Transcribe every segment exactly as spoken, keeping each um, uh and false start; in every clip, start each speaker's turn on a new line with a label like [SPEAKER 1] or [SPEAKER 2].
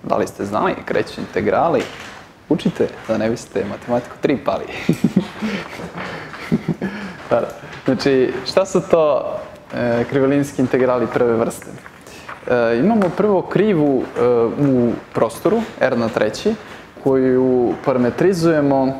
[SPEAKER 1] Da li ste znali, kreću integrali, učite da ne biste matematiku tri pali. Znači, šta su to krivolinijski integrali prve vrste? Imamo prvo krivu u prostoru, r na treći, koju parametrizujemo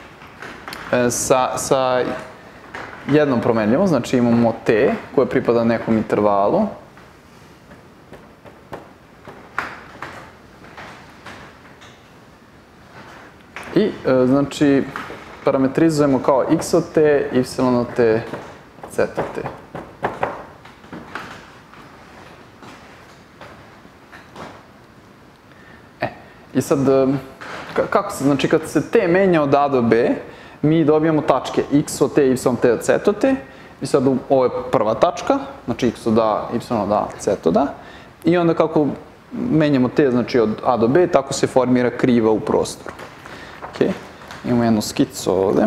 [SPEAKER 1] sa jednom promenljivom, znači imamo t koja pripada nekom intervalu. I, znači, parametrizujemo kao x od t, y od t, z od t. E, i sad, kako se, znači kad se t menja od a do b, mi dobijamo tačke x od t, y od t, z od t. I sad ovo je prva tačka, znači x od a, y od a, z od a. I onda kako menjamo t, znači od a do b, tako se formira kriva u prostoru. Ok, imamo jednu skicu ovde.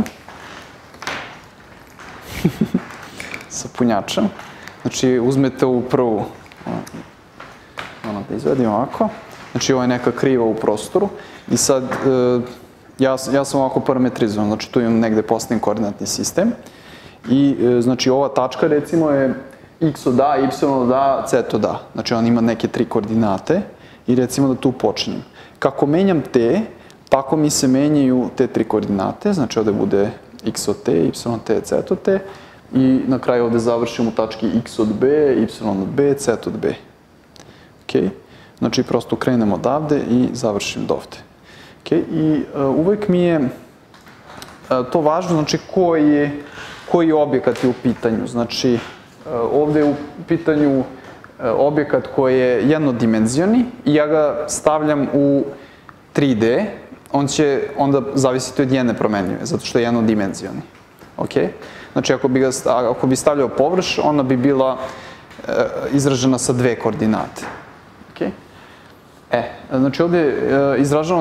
[SPEAKER 1] Sa punjačem. Znači, uzmete ovu prvu, ono da izvedim ovako. Znači, ovo je neka kriva u prostoru. I sad, ja sam ovako parametrizovan, znači tu imam negde postavljen koordinatni sistem. I, znači, ova tačka, recimo, je x od a, y od a, z od a. Znači, on ima neke tri koordinate i recimo da tu počinjem. Kako menjam t, tako mi se menjaju te tri koordinate, znači ovde bude x od t, y od t, z od t i na kraju ovde završim u tački x od b, y od b, z od b. Ok, znači prosto krenem odavde i završim do ovde. Ok, i uvek mi je to važno, znači koji objekat je u pitanju. Znači ovde je u pitanju objekat koji je jednodimenzioni i ja ga stavljam u tri D, on će onda zavisiti od jedne promenljive, zato što je jednodimenzioni. Ok? Znači, ako bi stavljao površ, ona bi bila izražena sa dve koordinate. Ok? E, znači ovde izražavam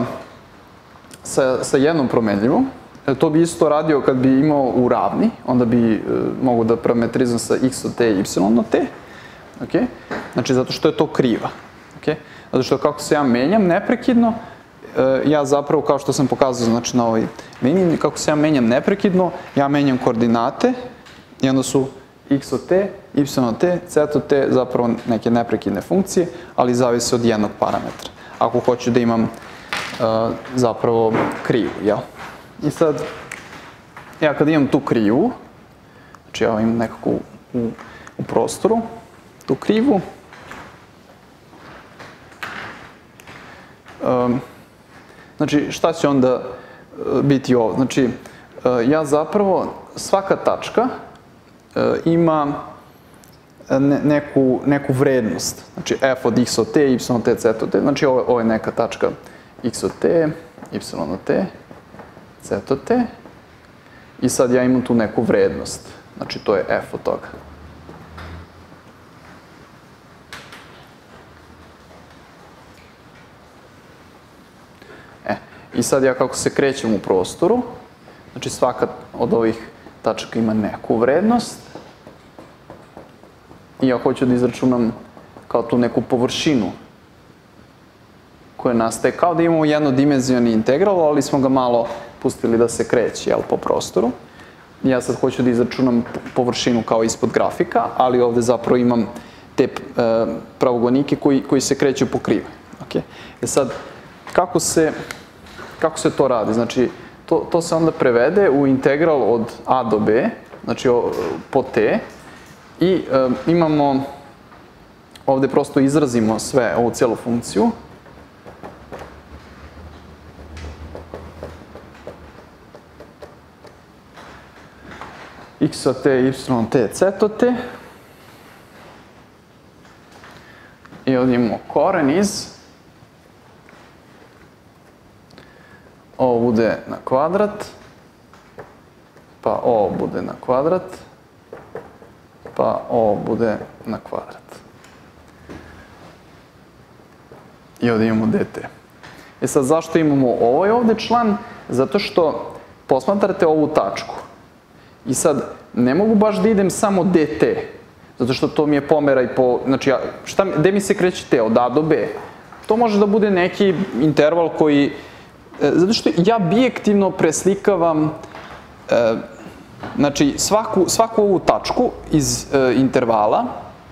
[SPEAKER 1] sa jednom promenljivom. To bi isto radio kad bi imao u ravni, onda bi mogu da parametrizujem sa x od t, y od t. Ok? Znači, zato što je to kriva. Ok? Zato što kako se ja menjam neprekidno, ja zapravo, kao što sam pokazao, znači na ovoj liniji, kako se ja menjam neprekidno, ja menjam koordinate i onda su x od t, y od t, z od t zapravo neke neprekidne funkcije, ali zavise od jednog parametra. Ako hoću da imam zapravo krivu, jel? I sad, ja kad imam tu krivu, znači ja imam nekako u prostoru, tu krivu, znači, šta će onda biti ovo? Znači, ja zapravo, svaka tačka ima neku vrednost. Znači, f od x od t, y od t, z od t. Znači, ovo je neka tačka x od t, y od t, z od t. I sad ja imam tu neku vrednost. Znači, to je f od toga. I sad ja kako se krećem u prostoru, znači svaka od ovih tačaka ima neku vrednost i ja hoću da izračunam kao tu neku površinu koja nastaje kao da imamo jednodimenzioni integral, ali smo ga malo pustili da se kreće po prostoru. Ja sad hoću da izračunam površinu kao ispod grafika, ali ovde zapravo imam te pravogonike koji se kreću po krivoj. E sad, kako se... Kako se to radi? Znači, to se onda prevede u integral od a do b, znači po t, i imamo, ovde prosto izrazimo sve, ovu cijelu funkciju. X od t, y od t, z od t. I ovdje imamo koren iz... Ovo bude na kvadrat, pa ovo bude na kvadrat, pa ovo bude na kvadrat. I ovdje imamo dt. E sad, zašto imamo ovaj ovdje član? Zato što posmatrate ovu tačku. I sad, ne mogu baš da idem samo dt, zato što to mi je pomeraj po... Znači, gde mi se kreće t? Od a do b. to može da bude neki interval koji, zato što ja bijektivno preslikavam znači svaku, svaku ovu tačku iz intervala,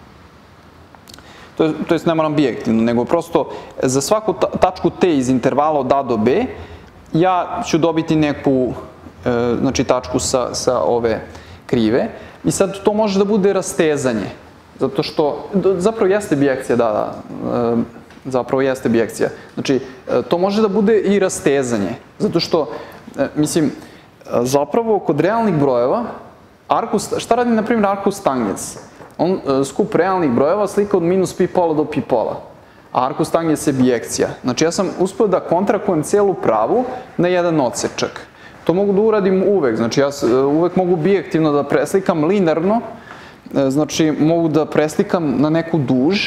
[SPEAKER 1] to, to jest ne moram bijektivno, nego prosto za svaku tačku t iz intervala od a do b, ja ću dobiti neku znači tačku sa, sa ove krive i sad to može da bude rastezanje, zato što, zapravo jeste bijekcija, da, da, zapravo jeste bijekcija. Znači, to može da bude i rastezanje, zato što, mislim, zapravo kod realnih brojeva, Arkus, šta radi, na primjer, Arkus Tangens? On skup realnih brojeva slika od minus pi pola do pi pola, a Arkus Tangens je bijekcija. Znači, ja sam uspio da kontrakujem celu pravu na jedan odsečak. To mogu da uradim uvek, znači ja uvek mogu bijektivno da preslikam linearno, znači mogu da preslikam na neku duž,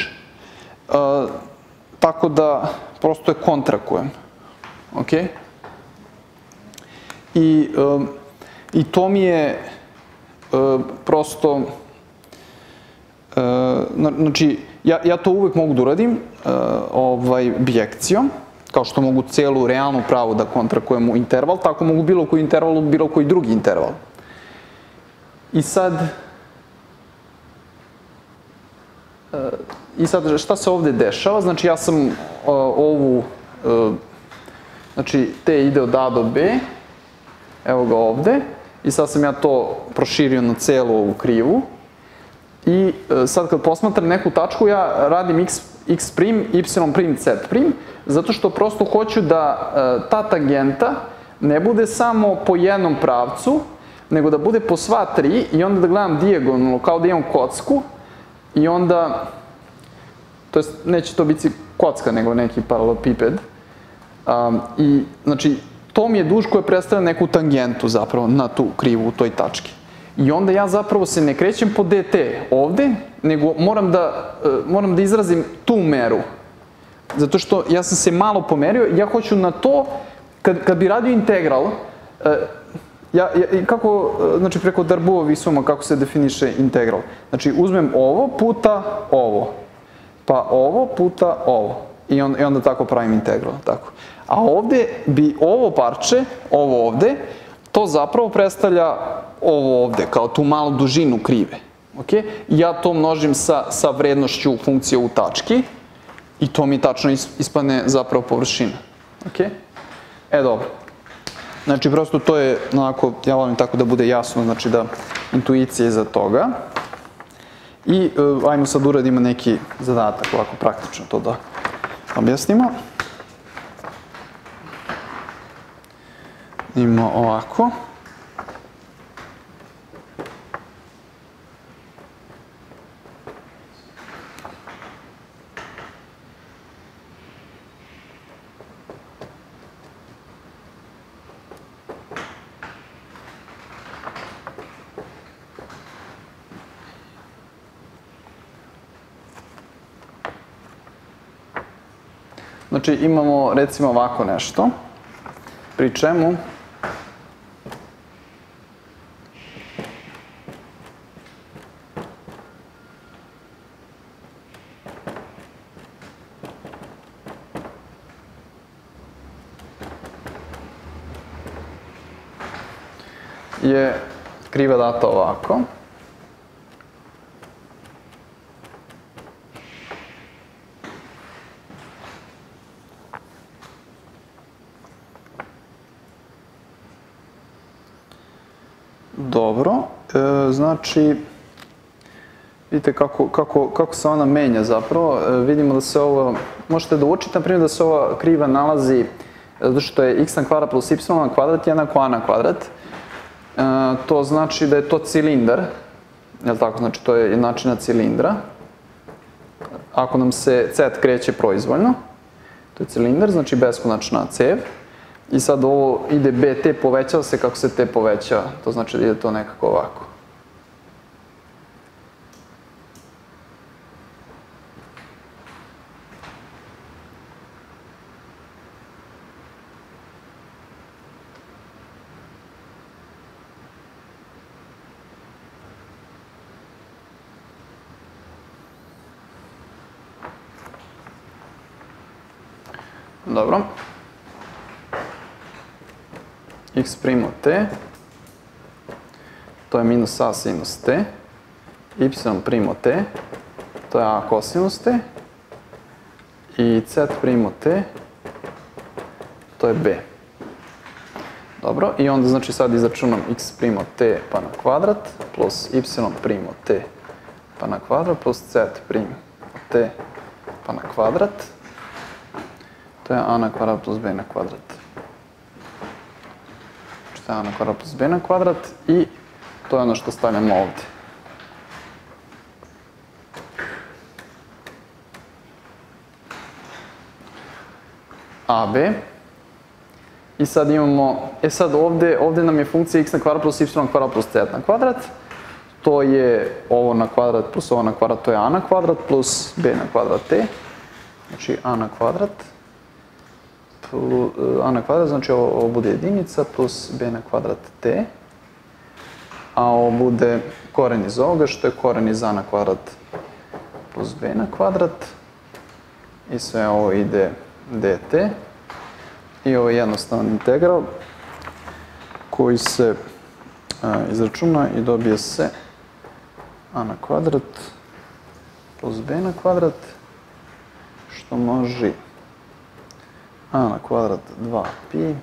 [SPEAKER 1] tako da prosto je kontrakujem. Ok? I, i to mi je prosto, znači ja, ja to uvek mogu da uradim ovaj, bijekcijom, kao što mogu celu realnu pravu da kontrakujem u interval, tako mogu bilo koji interval u bilo koji drugi interval. I sad, i sad šta se ovde dešava? Znači ja sam ovu, znači t ide od a do b, evo ga ovde, i sad sam ja to proširio na celu ovu krivu, i sad kad posmatram neku tačku, ja radim x, x prim, y prim, z prim, zato što prosto hoću da ta tangenta ne bude samo po jednom pravcu, nego da bude po sva tri i onda da gledam dijagonalno, kao da imam kocku, i onda, to jest neće to biti kocka, nego neki paralelopiped, i znači to mi je duž koja predstavlja neku tangentu zapravo na tu krivu u toj tački. I onda ja zapravo se ne krećem po dt ovde, nego moram da, moram da izrazim tu meru. Zato što ja sam se malo pomerio, ja hoću na to, kad, kad bi radio integral, ja, ja, kako, znači preko Darbouvovih suma, kako se definiše integral? Znači uzmem ovo puta ovo, pa ovo puta ovo, i onda, i onda tako pravim integral, tako. A ovde bi ovo parče, ovo ovde, to zapravo predstavlja ovo ovde, kao tu malu dužinu krive. Okay? Ja to množim sa, sa vrednošću funkcije u tački i to mi tačno ispadne zapravo površina. Okay? E, dobro. Znači, prosto to je, onako, ja volim tako da bude jasno, znači da intuicija iza toga. I uh, ajmo sad uradimo neki zadatak, ovako praktično to da objasnimo. Imamo ovako. Znači, imamo, recimo, ovako nešto, pri čemu je kriva data ovako. Dobro, e, znači, vidite kako, kako, kako se ona menja zapravo, e, vidimo da se ovo, možete da učite, na primjer, da se ova kriva nalazi, zato što je x na kvadrat plus y na kvadrat jednako a na kvadrat, e, to znači da je to cilindar, jel tako, znači to je jednačina cilindra, ako nam se cet kreće proizvoljno, to je cilindar, znači beskonačna cev. I sad ovo ide bt, povećava se kako se t poveća, to znači da ide to nekako ovako. Dobro. X' od t, to je minus a sinus t, y' od t, to je a kosinus t, i z' od t, to je b. Dobro, i onda znači sad izračunam x' od t pa na kvadrat, plus y' od t pa na kvadrat, plus z' od t pa na kvadrat, to je a na kvadrat plus b na kvadrat. Znači to je a na kvadrat plus b na kvadrat i to je ono što stavljamo ovdje. A b. I sad imamo, e sad ovdje, ovdje nam je funkcija x na kvadrat plus y na kvadrat plus z na kvadrat. To je ovo na kvadrat plus ovo na kvadrat, to je a na kvadrat plus b na kvadrat t. Znači a na kvadrat, plus, a na kvadrat, znači ovo, ovo bude jedinica plus b na kvadrat t. A ovo bude koren iz ovoga, što je koren iz a na kvadrat plus b na kvadrat. I sve ovo ide dt. I ovo je jednostavan integral koji se a, izračuna i dobije se a na kvadrat plus b na kvadrat, što množi a na kvadrat dva pi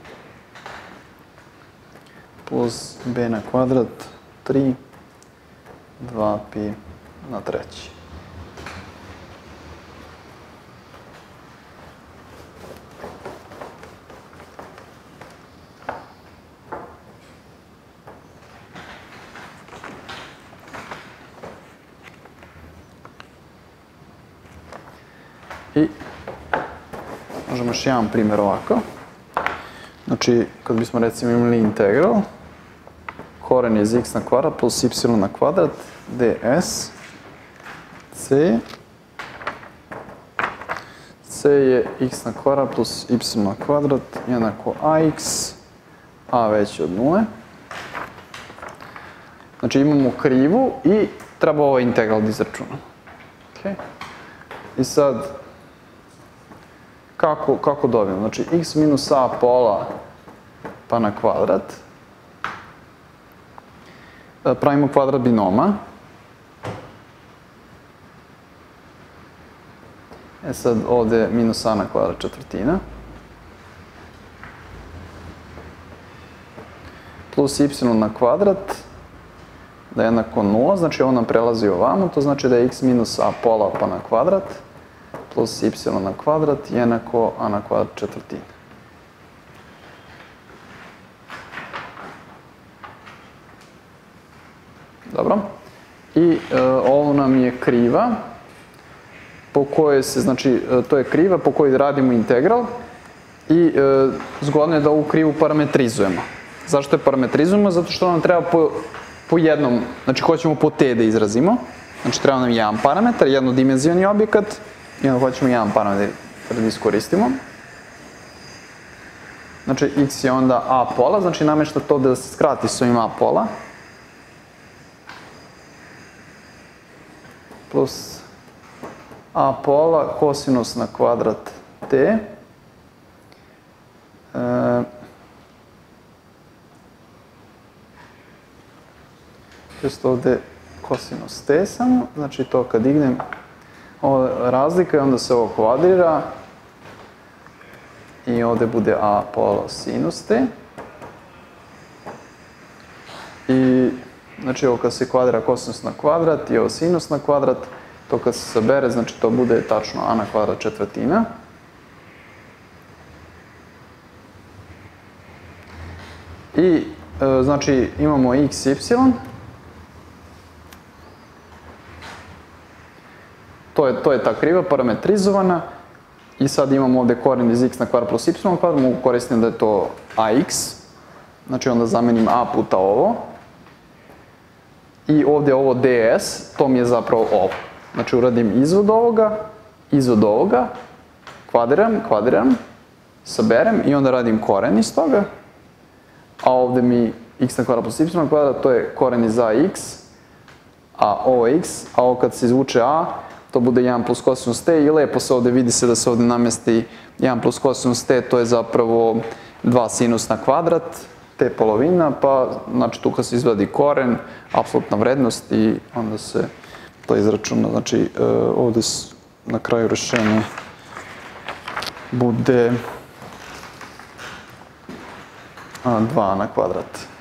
[SPEAKER 1] plus b na kvadrat tri, dva pi na treći. I možemo još jedan primjer ovako. Znači, kad bismo recimo imali integral, koren iz x na kvadrat plus y na kvadrat ds, c, c je x na kvadrat plus y na kvadrat jednako ax, a veće od nule. Znači imamo krivu i treba ovaj integral da izračunamo. Okay. I sad, Kako, kako dobijemo? Znači, x minus a pola pa na kvadrat. Pravimo kvadrat binoma. E sad, ovdje je minus a na kvadrat četvrtina. Plus y na kvadrat, da je jednako nula, znači ovo nam prelazi ovamo, to znači da je x minus a pola pa na kvadrat, plus y na kvadrat jednako a na kvadrat četvrtina. Dobro. I e, ovo nam je kriva, po kojoj se, znači, e, to je kriva po kojoj radimo integral i e, zgodno je da ovu krivu parametrizujemo. Zašto je parametrizujemo? Zato što nam treba po, po jednom, znači hoćemo po t da izrazimo, znači treba nam jedan parametar, jednodimenzioni objekat, i onda hoćemo jedan parametar da iskoristimo. Znači, x je onda a pola, znači namješta to da se skrati s ovim a pola. Plus a pola kosinus na kvadrat t. E, to je ovdje kosinus t samo, znači to kad dignem ovo razlika i onda se ovo kvadrira i ovdje bude a pola sinus t. I znači ovo kad se kvadrira kosinus na kvadrat i ovo sinus na kvadrat, to kad se sabere, znači to bude tačno a na kvadrat četvrtina. I e, znači imamo x, y. To je, to je ta kriva parametrizovana i sad imamo ovdje koren iz x na kvadrat plus y na kvadrat, mogu koristiti da je to ax, znači onda zamenim a puta ovo i ovdje ovo ds, to mi je zapravo ovo. Znači uradim izvod ovoga, izvod ovoga, kvadriram, kvadriram, saberem i onda radim koren iz toga, a ovdje mi x na kvadrat plus y na kvadrat, to je koren iz ax, a ovo x, a ovo kad se izvuče a, to bude jedan plus kosinus t i lepo se ovde vidi se da se ovde namesti jedan plus kosinus t, to je zapravo dva sinus na kvadrat, t polovina, pa znači tu kad se izvadi koren, apsolutna vrednost i onda se to izračuna, znači ovde na kraju rešenje bude dva na kvadrat.